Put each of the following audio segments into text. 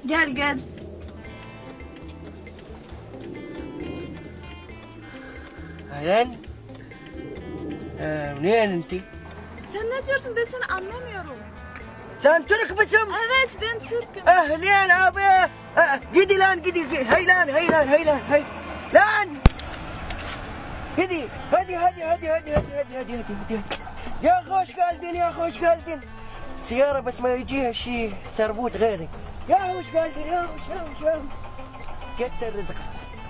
Gel gel. اهلا. منين انتي؟ Sen ne diyorsun? Ben seni anlamıyorum. Sen Türk müsün? Evet ben Türk'üm. اهلين ابي. gidi lan gidi. Hey lan hey lan hey lan hey. Lan. Gidi. Hadi. يا خوش geldin يا خوش geldin. سيارة بس ما يجيها شيء سربوت غيري. يا خوش geldin يا خوش. كتر رزقك.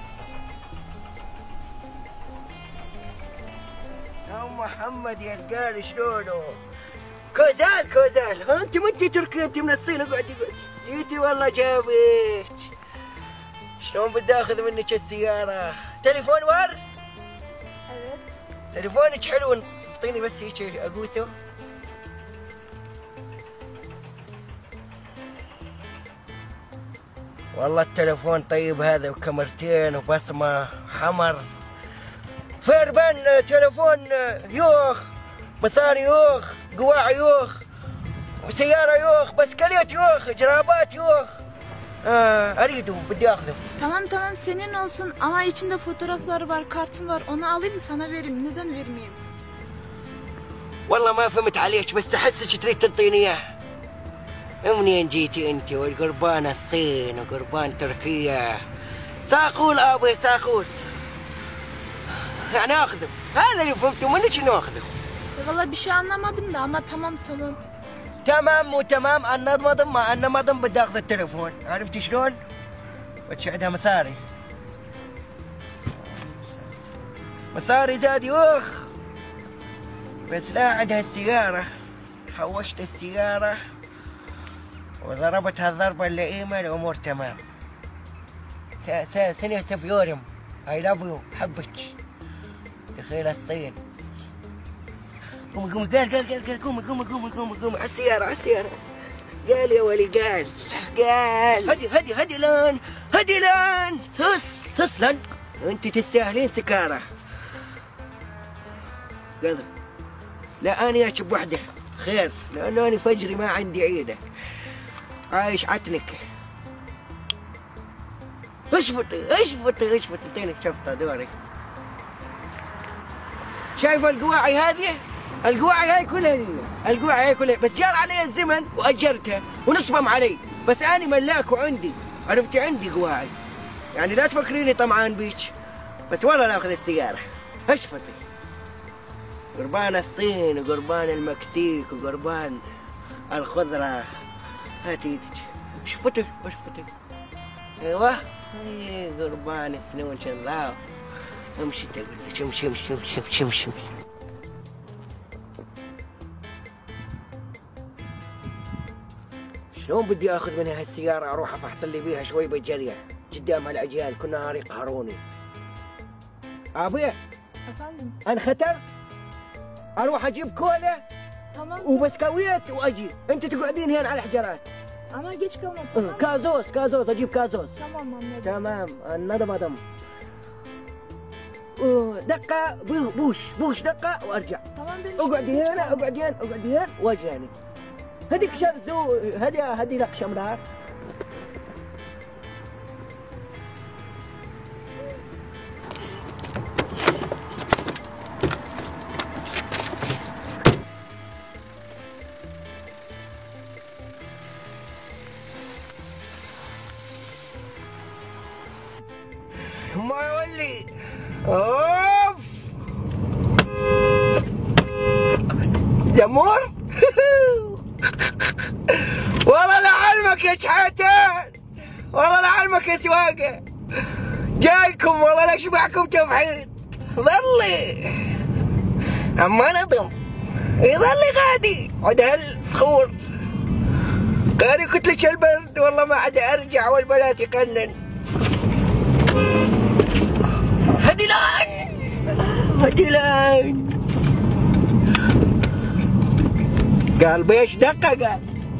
يا محمد يا رجال شلونه؟ كوزال ها انت ما انت تركي انت من الصين اقعدي جيتي والله جابك. شلون بدي اخذ منك السيارة؟ تليفون ور؟ Evet. تليفونك حلو اعطيني بس هيك اقوسه. والله التليفون طيب هذا وكاميرتين وبصمة حمر. فيربن تليفون يوخ، مصاري يوخ، قواع يوخ، وسيارة يوخ، بسكليت يوخ، جرابات يوخ. اريده بدي اخذه. Tamam senin olsun ama içinde fotoğrafları var, kartım var. Onu alayım mı sana vereyim? Neden vermeyeyim? والله ما فهمت عليك بس احسك تريد تنطيني اياه. منين جيتي انت والقربان الصين وقربان تركيا؟ ساقول ابي ساقول. يعني اخذه. هذا اللي فهمته منك انه اخذه. Vallahi bir şey anlamadım da ama tamam. تمام مو تمام انضمضم ما انضمضم بدي اخذ التليفون. عرفتي شلون؟ بس عندها مصاري زاد يوخ. بس لا عندها السيارة. حوشت السيارة وضربتها الضربة اللئيمة الأمور تمام. سنة سفيورم I love you حبك دخيل الصين. قومي قومي على السيارة قال يا ولي قال هدي لان سس لان انت تستاهلين سكارة. قذب لا اني اشب وحده خير لانه انا فجري ما عندي عيدك عايش عتنك. اشفطي اعطيني شفطة دوري. شايفة القواعي هذه؟ القواعي هاي كلها بس جار علي الزمن واجرتها ونصبم علي بس انا ملاك وعندي عرفتي عندي قواعي يعني لا تفكريني طمعان بيك بس والله لا اخذ السيارة. اشفطي قربان الصين وقربان المكسيك وقربان الخضرة. هاتي ايدك اشفطي ايوه هي قربان سنون شنلاو. امشي تقول لك امشي. شلون بدي اخذ منها هالسيارة اروح افحط لي بيها شوي بجرية قدام هالعجال كل نهار يقهروني. ابيه Efendim? انا خطر اروح اجيب كولا Tamam. وبسكويت واجي انت تقعدين هنا على الحجرات. Ama geç kalma tamam. كازوز اجيب كازوز. Tamam anladım. تمام النضمضم. دقة بوش دقة وارجع. Tamam benim. اقعدي هنا واجي يعني. هذيك شرزو هذه نقشة منها. ما يولي اوف زمور. والله لعلمك يا شحاتان والله لعلمك يا سواقة جايكم والله لا شبعكم تفحيط. ظلي اما نظم يظلي غادي عد هالصخور قاري كتلش البرد والله ما عاد ارجع والبنات يقنن. هدي لان قال بيش دقة قال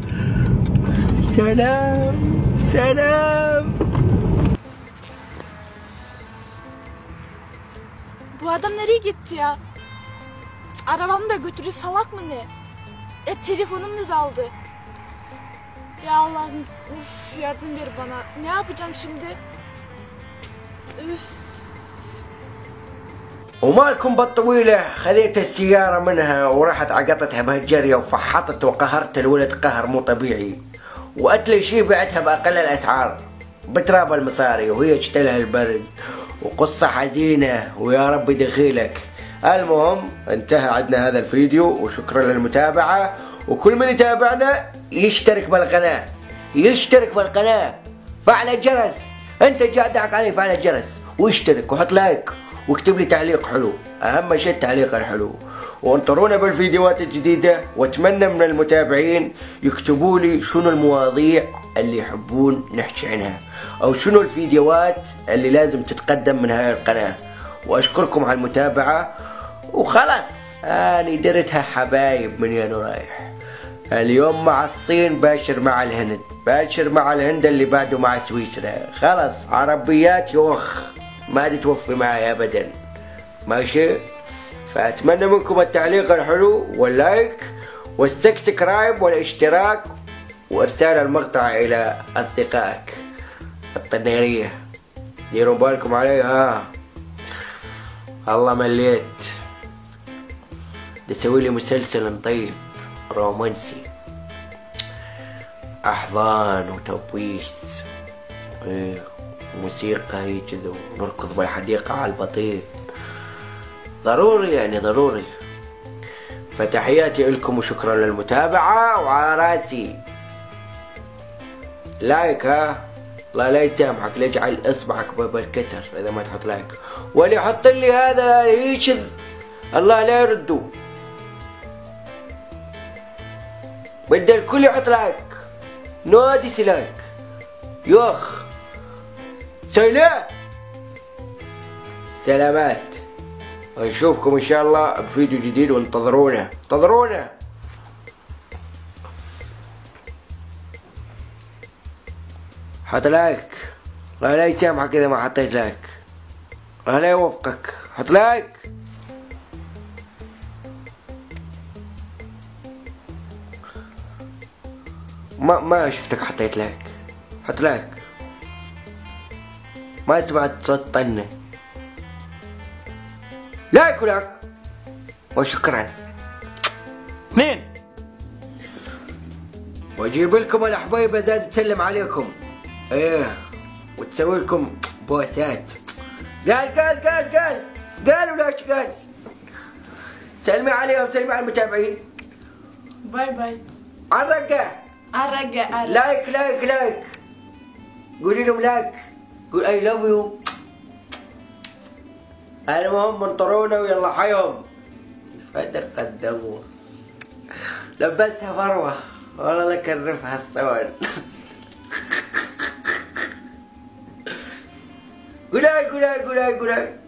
سلام. Bu adam nereye gitti ya? Arabamı da götürü salak mı ne? Telefonum da aldı. Ya Allah'ım, uf, yardım ver bana. Ne yapacağım şimdi? Üf. ومالكم بالطويلة خذيت السيارة منها ورحت عقطتها بهالجرية وفحطت وقهرت الولد قهر مو طبيعي، وقتلي شي بعتها بأقل الأسعار بتراب المصاري وهي تشتلها البرد، وقصة حزينة ويا رب دخيلك. المهم انتهى عندنا هذا الفيديو، وشكرا للمتابعة، وكل من يتابعنا يشترك بالقناة، يشترك بالقناة، فعل الجرس. انت جاي ضحك علي، فعل الجرس واشترك وحط لايك واكتب لي تعليق حلو، اهم شيء التعليق الحلو. وانطرونا بالفيديوهات الجديدة، واتمنى من المتابعين يكتبوا لي شنو المواضيع اللي يحبون نحكي عنها، او شنو الفيديوهات اللي لازم تتقدم من هاي القناة. واشكركم على المتابعة، وخلاص اني درتها حبايب من يا رايح. اليوم مع الصين، باشر مع الهند، باشر مع الهند اللي بعده مع سويسرا. خلاص عربيات يوخ ما تتوفي معي ابدا، ماشي؟ فاتمنى منكم التعليق الحلو واللايك والسبسكرايب والاشتراك وارسال المقطع الى اصدقائك الطنيرية. ديروا بالكم عليها، الله مليت اسوي لي مسلسل طيب رومانسي، احضان وتبويس، موسيقى هي كذا، ونركض بالحديقة على البطيء، ضروري يعني ضروري. فتحياتي لكم وشكرا للمتابعة، وعلى راسي لايك، ها الله لا يسامحك، لا يجعل اصبعك بالكسر اذا ما تحط لايك، واللي يحط لي هذا يشذ الله لا يرده. بدي الكل يحط لايك، نو ديسلايك يوخ. سلامات، ونشوفكم ان شاء الله بفيديو جديد، وانتظرونا انتظرونا. حط لايك، الله لا يسامحك اذا ما حطيت لايك، الله لا يوفقك، حط لايك. ما شفتك حطيت لايك، حط لايك. ما سمعت صوت طنة. لايك ولايك وشكرا. 2 واجيب لكم الحبيبة زاد تسلم عليكم، ايه، وتسوي لكم بوسات. قال ولا ايش قال؟ سلمي عليهم، سلمي على المتابعين. باي باي. عالرقة لايك قولي لهم لايك، قول اي لاف يو. المهم انطرونا ويلا حيهم. فدق قدموه، لبستها فروة والله لك الرفعة الصور. قول